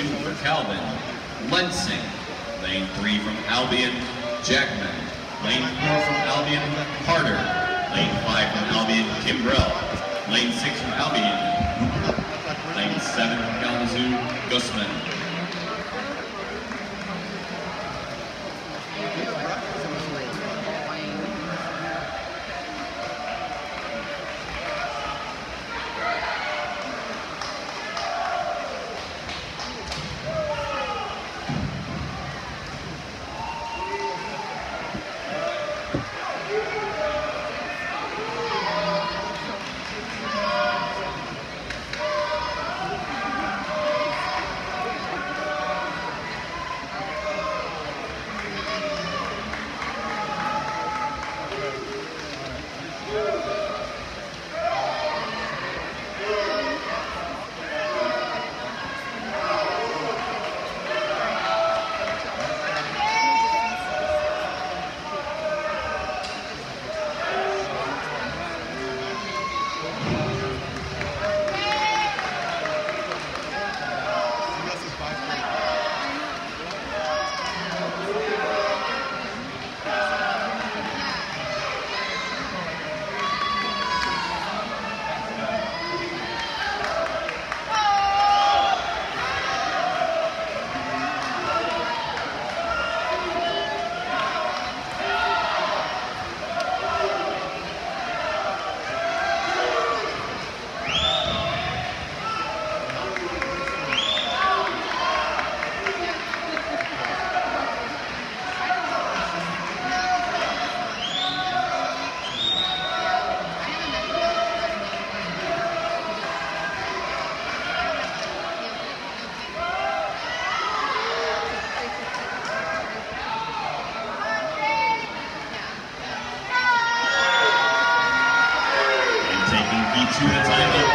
2 for Calvin, Lensing. Lane 3 from Albion, Jackman. Lane 4 from Albion, Carter. Lane 5 from Albion, Kimbrell. Lane 6 from Albion. Lane 7 from Kalamazoo, Gusman. Taking P2 at a time.